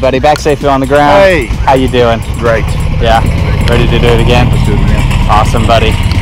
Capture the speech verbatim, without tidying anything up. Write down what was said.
buddy. Back safely on the ground. Hey. How you doing? Great. Yeah. Ready to do it again? Let's do it again. Awesome, buddy.